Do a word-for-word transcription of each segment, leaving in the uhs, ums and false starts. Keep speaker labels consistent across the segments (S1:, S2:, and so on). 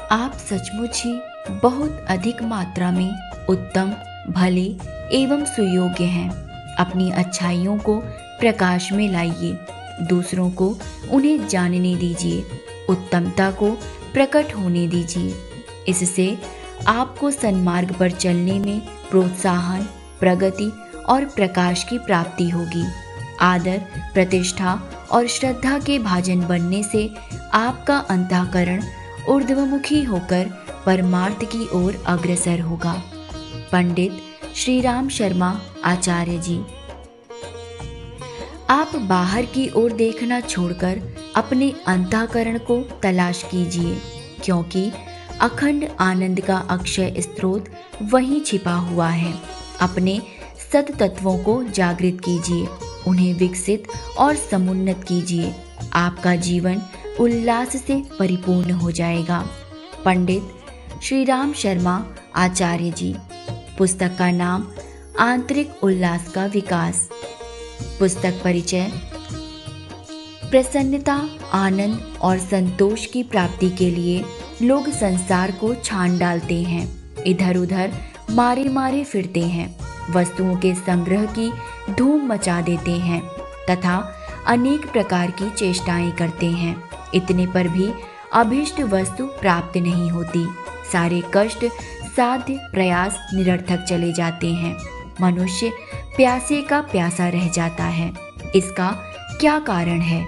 S1: आप सचमुच ही बहुत अधिक मात्रा में उत्तम, भले एवं सुयोग्य हैं। अपनी अच्छाइयों को प्रकाश में लाइए, दूसरों को उन्हें जानने दीजिए, उत्तमता को प्रकट होने दीजिए। इससे आपको सन्मार्ग पर चलने में प्रोत्साहन, प्रगति और प्रकाश की प्राप्ति होगी। आदर, प्रतिष्ठा और श्रद्धा के भाजन बनने से आपका अंतःकरण ऊर्ध्वमुखी होकर परमार्थ की ओर अग्रसर होगा। पंडित श्री राम शर्मा आचार्य जी। आप बाहर की ओर देखना छोड़कर अपने अंतःकरण को तलाश कीजिए, क्योंकि अखंड आनंद का अक्षय स्रोत वहीं छिपा हुआ है। अपने सत तत्वों को जागृत कीजिए, उन्हें विकसित और समुन्नत कीजिए। आपका जीवन उल्लास से परिपूर्ण हो जाएगा। पंडित श्री राम शर्मा आचार्य जी। पुस्तक का नाम आंतरिक उल्लास का विकास। पुस्तक परिचय। प्रसन्नता, आनंद और संतोष की प्राप्ति के लिए लोग संसार को छान डालते हैं, इधर उधर मारे मारे फिरते हैं, वस्तुओं के संग्रह की धूम मचा देते हैं तथा अनेक प्रकार की चेष्टाएं करते हैं। इतने पर भी अभीष्ट वस्तु प्राप्त नहीं होती। सारे कष्ट, साध्य, प्रयास निरर्थक चले जाते हैं। मनुष्य प्यासे का प्यासा रह जाता है। इसका क्या कारण है?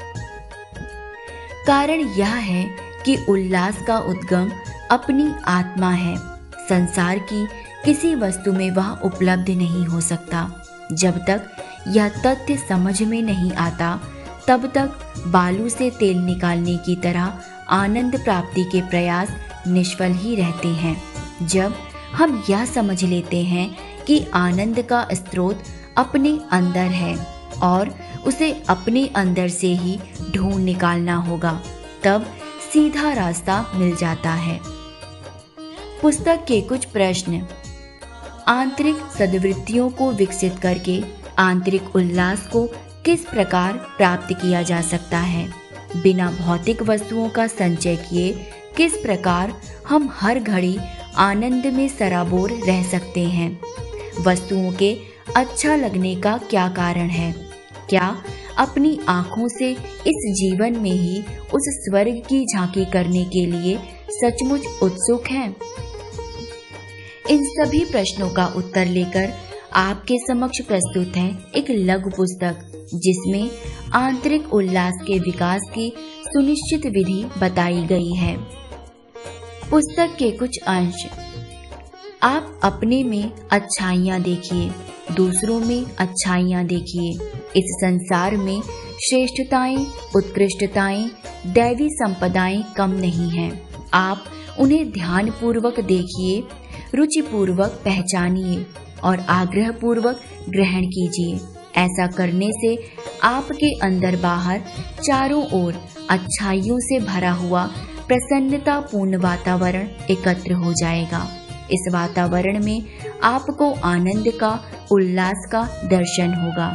S1: कारण यह है कि उल्लास का उद्गम अपनी आत्मा है। संसार की किसी वस्तु में वह उपलब्ध नहीं हो सकता। जब तक यह तथ्य समझ में नहीं आता, तब तक बालू से तेल निकालने की तरह आनंद प्राप्ति के प्रयास निष्फल ही रहते हैं। जब हम यह समझ लेते हैं कि आनंद का स्रोत अपने अंदर है और उसे अपने अंदर से ही ढूंढ निकालना होगा, तब सीधा रास्ता मिल जाता है। पुस्तक के कुछ प्रश्न। आंतरिक सद्वृत्तियों को विकसित करके आंतरिक उल्लास को किस प्रकार प्राप्त किया जा सकता है? बिना भौतिक वस्तुओं का संचय किए किस प्रकार हम हर घड़ी आनंद में सराबोर रह सकते हैं? वस्तुओं के अच्छा लगने का क्या कारण है? क्या अपनी आँखों से इस जीवन में ही उस स्वर्ग की झांकी करने के लिए सचमुच उत्सुक हैं? इन सभी प्रश्नों का उत्तर लेकर आपके समक्ष प्रस्तुत है एक लघु पुस्तक, जिसमें आंतरिक उल्लास के विकास की सुनिश्चित विधि बताई गई है। पुस्तक के कुछ अंश। आप अपने में अच्छाइयाँ देखिए, दूसरों में अच्छाइयाँ देखिए। इस संसार में श्रेष्ठताएं, उत्कृष्टताएं, दैवी संपदाएं कम नहीं हैं। आप उन्हें ध्यान पूर्वक देखिए, रुचि पूर्वक पहचानिए और आग्रह पूर्वक ग्रहण कीजिए। ऐसा करने से आपके अंदर बाहर चारों ओर अच्छाइयों से भरा हुआ प्रसन्नता पूर्ण वातावरण एकत्र हो जाएगा। इस वातावरण में आपको आनंद का, उल्लास का दर्शन होगा।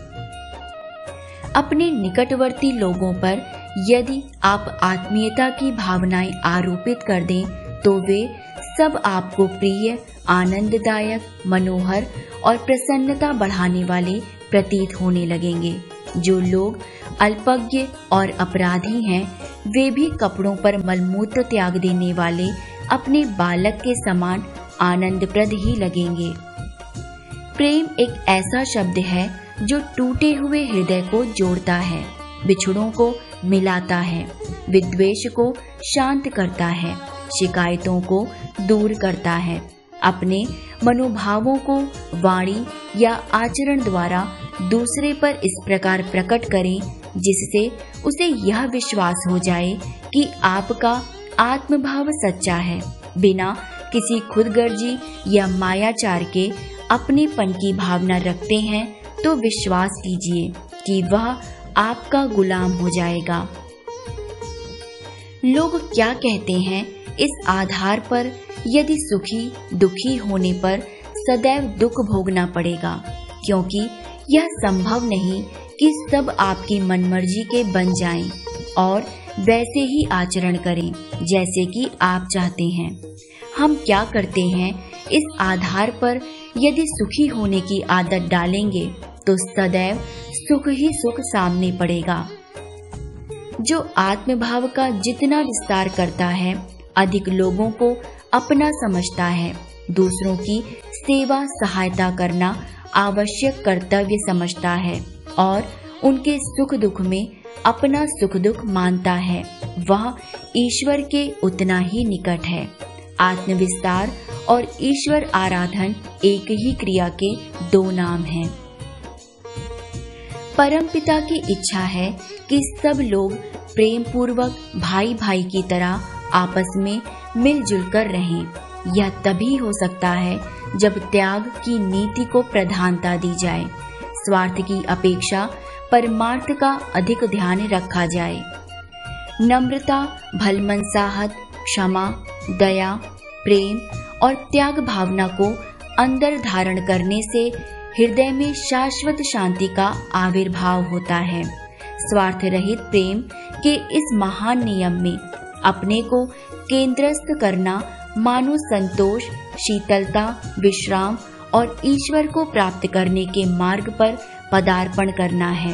S1: अपने निकटवर्ती लोगों पर यदि आप आत्मीयता की भावनाएं आरोपित कर दें, तो वे सब आपको प्रिय, आनंददायक, मनोहर और प्रसन्नता बढ़ाने वाले प्रतीत होने लगेंगे। जो लोग अल्पज्ञ और अपराधी हैं, वे भी कपड़ों पर मलमूत्र त्याग देने वाले अपने बालक के समान आनंदप्रद ही लगेंगे। प्रेम एक ऐसा शब्द है जो टूटे हुए हृदय को जोड़ता है, बिछड़ों को मिलाता है, विद्वेष को शांत करता है, शिकायतों को दूर करता है। अपने मनोभावों को वाणी या आचरण द्वारा दूसरे पर इस प्रकार प्रकट करें जिससे उसे यह विश्वास हो जाए कि आपका आत्मभाव सच्चा है। बिना किसी खुदगर्जी या मायाचार के अपनेपन की भावना रखते हैं तो विश्वास कीजिए कि वह आपका गुलाम हो जाएगा। लोग क्या कहते हैं, इस आधार पर यदि सुखी दुखी होने पर सदैव दुख भोगना पड़ेगा, क्योंकि यह संभव नहीं कि सब आपकी मनमर्जी के बन जाएं और वैसे ही आचरण करें जैसे कि आप चाहते हैं। हम क्या करते हैं इस आधार पर यदि सुखी होने की आदत डालेंगे तो सदैव सुख ही सुख सामने पड़ेगा। जो आत्मभाव का जितना विस्तार करता है, अधिक लोगों को अपना समझता है, दूसरों की सेवा सहायता करना आवश्यक कर्तव्य समझता है और उनके सुख दुख में अपना सुख दुख मानता है, वह ईश्वर के उतना ही निकट है। आत्मविस्तार और ईश्वर आराधन एक ही क्रिया के दो नाम हैं। परमपिता की इच्छा है कि सब लोग प्रेम पूर्वक भाई भाई की तरह आपस में मिलजुल कर रहें। यह तभी हो सकता है जब त्याग की नीति को प्रधानता दी जाए, स्वार्थ की अपेक्षा परमार्थ का अधिक ध्यान रखा जाए। नम्रता, भलमनसाहत, क्षमा, दया, प्रेम और त्याग भावना को अंदर धारण करने से हृदय में शाश्वत शांति का आविर्भाव होता है। स्वार्थ रहित प्रेम के इस महान नियम में अपने को केंद्रस्थ करना मानो संतोष, शीतलता, विश्राम और ईश्वर को प्राप्त करने के मार्ग पर पदार्पण करना है।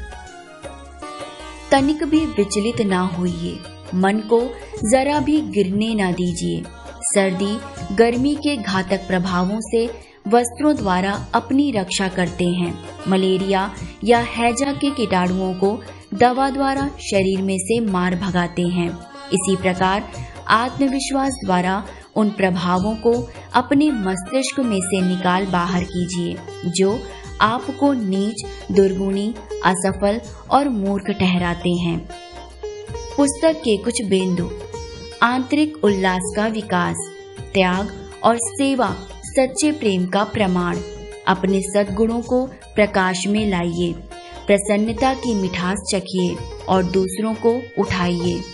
S1: तनिक भी विचलित ना होइए, मन को जरा भी गिरने ना दीजिए। सर्दी गर्मी के घातक प्रभावों से वस्त्रों द्वारा अपनी रक्षा करते हैं। मलेरिया या हैजा के कीटाणुओं को दवा द्वारा शरीर में से मार भगाते हैं। इसी प्रकार आत्मविश्वास द्वारा उन प्रभावों को अपने मस्तिष्क में से निकाल बाहर कीजिए जो आपको नीच, दुर्गुणी, असफल और मूर्ख ठहराते हैं। पुस्तक के कुछ बिंदु। आंतरिक उल्लास का विकास, त्याग और सेवा सच्चे प्रेम का प्रमाण। अपने सद्गुणों को प्रकाश में लाइए, प्रसन्नता की मिठास चखिए और दूसरों को उठाइए।